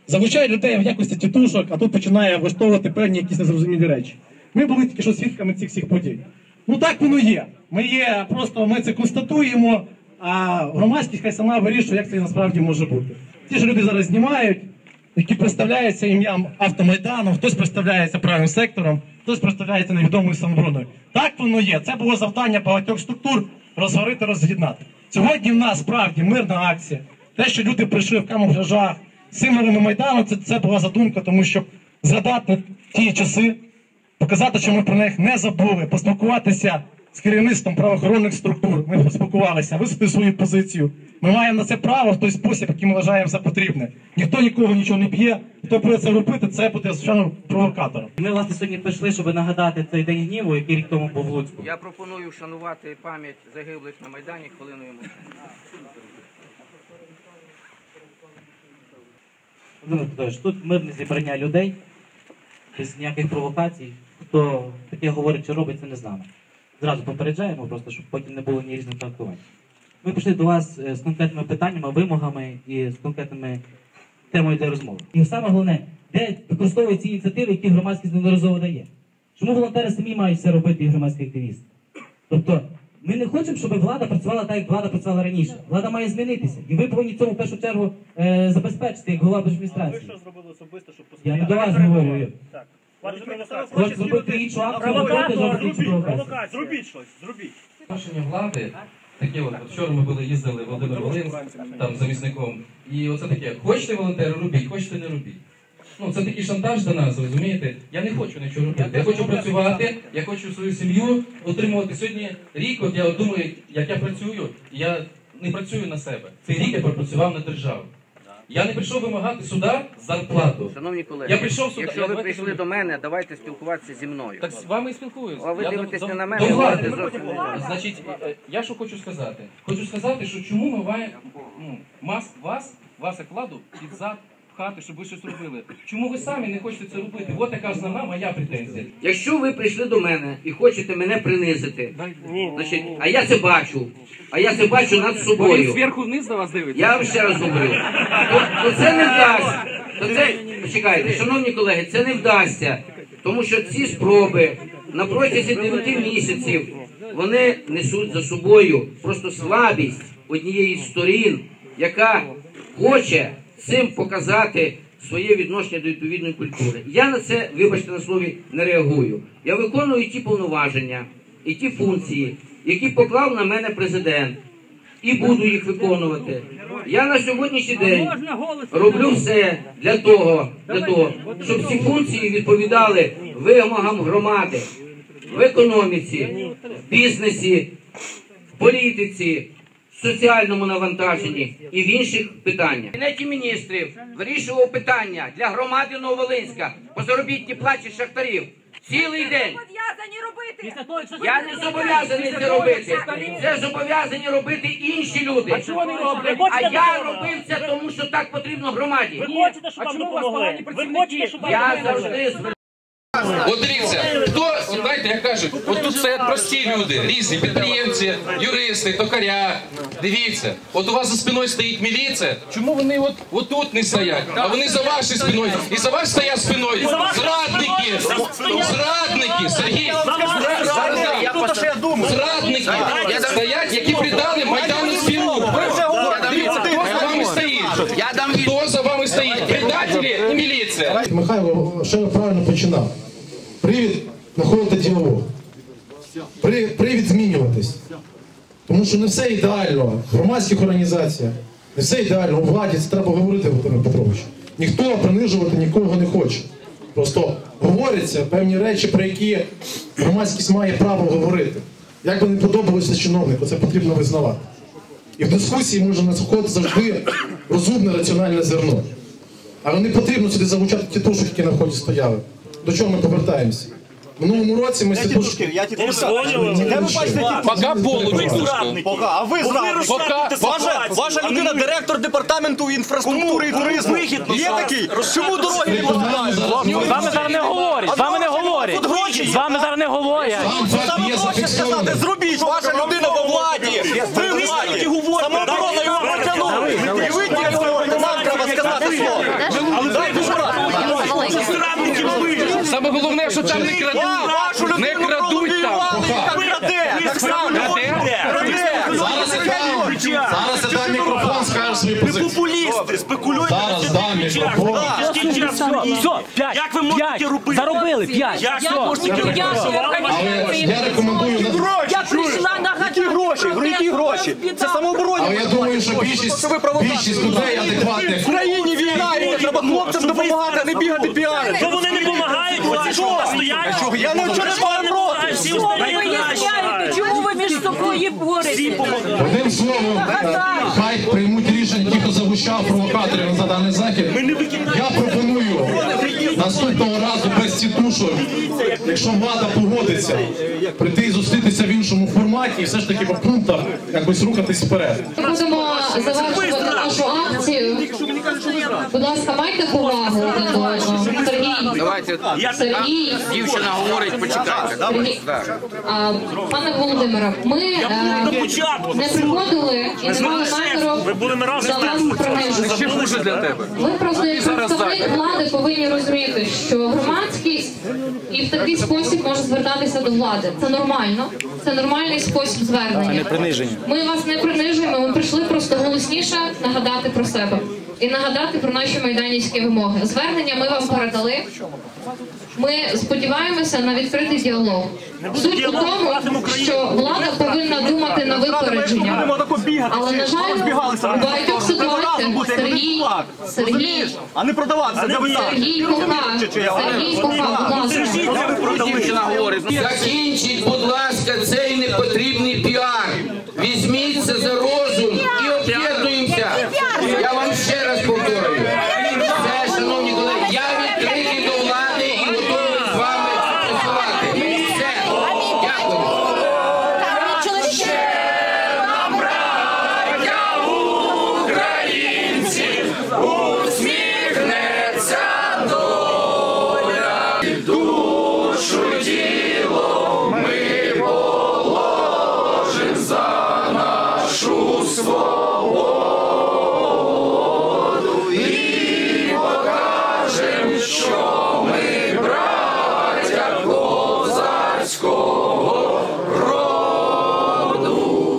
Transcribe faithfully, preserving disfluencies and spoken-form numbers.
залучає людей в якості тітушок, а тут починає влаштовувати певні якісь незрозумілі речі. Ми були тільки що свідками цих всіх подій. Ну так воно є. Ми є, просто ми це констатуємо, а громадськість хай сама вирішує, як це насправді може бути. Ті ж люди зараз знімають, які представляються ім'ям Автомайдану, хтось представляється правим сектором, хтось представляється невідомою самобороною. Так воно є. Це було завдання багатьох структур розгорити, роз'єднати. Сьогодні в нас справді мирна акція. Те, що люди прийшли в камуфляжах, символами Майдану, це, це була задумка, тому щоб згадати ті часи, показати, що ми про них не забули, поспілкуватися з керівництвом правоохоронних структур. Ми поспілкувалися, висвітлити свою позицію. Ми маємо на це право в той спосіб, який ми вважаємо за потрібне. Ніхто нікого нічого не б'є, хто буде це робити, це буде, звичайно, провокатором. Ми, власне, сьогодні прийшли, щоб нагадати цей день гніву, який рік тому був в Луцьку. Я пропоную вшанувати пам'ять загиблих на Майдані хвилиною мовчання. Тут мирне зібрання людей, без ніяких провокацій. Хто таке говорить чи робить, це не з нами. Зразу попереджаємо, просто, щоб потім не було ні різних трактувань. Ми прийшли до вас з конкретними питаннями, вимогами і з конкретними темою для розмови. І саме головне, де використовують ці ініціативи, які громадськість неодноразово дає. Чому волонтери самі мають все робити і громадські активісти? Тобто, ми не хочемо, щоб влада працювала так, як влада працювала раніше. Влада має змінитися. І ви повинні цьому в першу чергу е, забезпечити, як голова адміністрації. Ви що зробили особисто, щоб Я не до вас говорю. Так. Провокацію. Хочете зробити іншу акцію, зробити зробити іншу провокацію. Зробіть щось, зробіть. Рішення влади, таке от, от вчора ми були, їздили в Володимир Волинськ, там замісником, і оце таке, хочете волонтери, робіть, хочете не робіть. Ну, це такий шантаж до нас, розумієте? Я не хочу нічого робити, я хочу працювати, я хочу свою сім'ю отримувати. Сьогодні рік, от я от думаю, як я працюю, я не працюю на себе. Цей рік я пропрацював на державу. Я не прийшов вимагати суда зарплату. Шановні колеги, я прийшов сюди, якщо я ви давайте прийшли зробимо. до мене, давайте спілкуватися зі мною. Так з вами і спілкуюся. А ви Я дивитесь до- не до- на мене, до а влади. говорите зовсім не на мене. Значить, е, я що хочу сказати? Хочу сказати, що чому ми маємо ну, мас, вас, вас як владу, під зад пхати, щоб ви щось робили. Чому ви самі не хочете це робити? От яка основна моя претензія. Якщо ви прийшли до мене і хочете мене принизити, значить, а я це бачу, а я це бачу над собою. Зверху вниз до вас дивиться? Я вам ще раз говорю, то, то це не вдасться. То це, почекайте, шановні колеги, це не вдасться, тому що ці спроби на протязі дев'яти місяців, вони несуть за собою просто слабість однієї з сторін, яка хоче цим показати своє відношення до відповідної культури. Я на це, вибачте на слові, не реагую. Я виконую ті повноваження і ті функції, які поклав на мене президент, і буду їх виконувати. Я на сьогоднішній день роблю все для того, для того, щоб ці функції відповідали вимогам громади в економіці, в бізнесі, в політиці, в соціальному навантаженні і в інших питаннях. В Кабінеті міністрів вирішував питання для громади Нововолинська по заробітній платі шахтарів. Цілий день. Я не зобов'язаний це робити. Це зобов'язані робити інші люди. А чого вони роблять? А я робив це, тому що так потрібно громаді. Ви хочете, щоб вам допомогли? Ви хочете, щоб вам Я допомогли? завжди звертаюся. От дивіться, хто, от знаєте, як кажуть, от тут стоять прості люди, різні підприємці, юристи, токаря. Дивіться, от у вас за спиною стоїть міліція, чому вони от, от тут не стоять, а вони за вашою спиною, і за вас стоять спиною зрадники, зрадники, Сергій, зрадники стоять, які придали Майдану спину. Дивіться, хто за вами стоїть, хто за вами стоїть, предателі і міліція. Михайло ще правильно починав. Привід знаходити діалог. При, привід змінюватись. Тому що не все ідеально в громадських організаціях, не все ідеально у владі, це треба говорити, Володимир Петрович. Ніхто принижувати нікого не хоче. Просто говоряться певні речі, про які громадськість має право говорити. Як би не подобалося чиновнику, це потрібно визнавати. І в дискусії може надходити завжди розумне, раціональне зерно. Але не потрібно сюди залучати тітушок, які на вході стояли. До чого ми повертаємося? В минулому році ми тітушки... Я тітушки. Де ви бачите тітушки? Пока полутітушка. Пока, а ви зрадник. Ваша, ваша людина директор департаменту інфраструктури і туризму. Є такий? Чому дороги не поступають? З вами зараз не говорять, з вами не говорять. З вами зараз не говорять. Саме проще сказати, зробіть, ваша людина во владі. Ви владі. Самооборона його протягнули. І ви дійсно, нам треба сказати слово. головне, що там не крадуть. Не крадуть там. Так само Зараз я дам, зараз я дам мікрофон, скажеш свої позиції. популісти, спекулюєте на Зараз дам мікрофон. Все, п'ять. Як ви можете робити? Заробили, п'ять. Як Все. ви можете робити? Але я рекомендую, Я прийшла нагадати. Які гроші? Які гроші? Це самооборона. але я думаю, що більшість, більшість людей адекватних. В країні війна, і треба хлопцям допомагати, а не бігати піарити. То вони не допомагають, оці що стоять? Я не вчора маю проти. Всі Чому ви встають виясняєте? Чому ви між собою боретеся? Одним словом, хай приймуть рішення ті, хто загущав провокаторів за даний захід. Я пропоную наступного разу без тітушок, якщо влада погодиться, прийти і зустрітися в іншому форматі і все ж таки по пунктах якось рухатись вперед. Будемо завершувати нашу акцію. Будь ласка, майте повагу один до одного. Сергій, Давайте, Сергій, дівчина говорить, почекайте. Сергій. А, пане Володимире, ми е, не приходили і не мали наміру за вас принижувати. Ви просто як представник влади повинні розуміти, що громадськість і в такий спосіб може звертатися до влади. Це нормально, це нормальний спосіб звернення. Ми вас не принижуємо, ми прийшли просто голосніше нагадати про себе і нагадати про наші майданівські вимоги. Звернення ми вам передали. Ми сподіваємося на відкритий діалог. Суть у тому, що влада повинна думати на випередження. Але, на жаль, у багатьох ситуаціях Сергій, Сергій, А не продаватися, де ви так. Сергій Коха, Сергій Коха, будь ласка. Дівчина говорить. Закінчіть, будь ласка, цей непотрібний піар. Візьміться за розум і об'єднуємося. Я вам ще раз повторюю. Все, шановні колеги, я відкритий до влади і готовий з вами працювати. Все. Дякую. Свободу.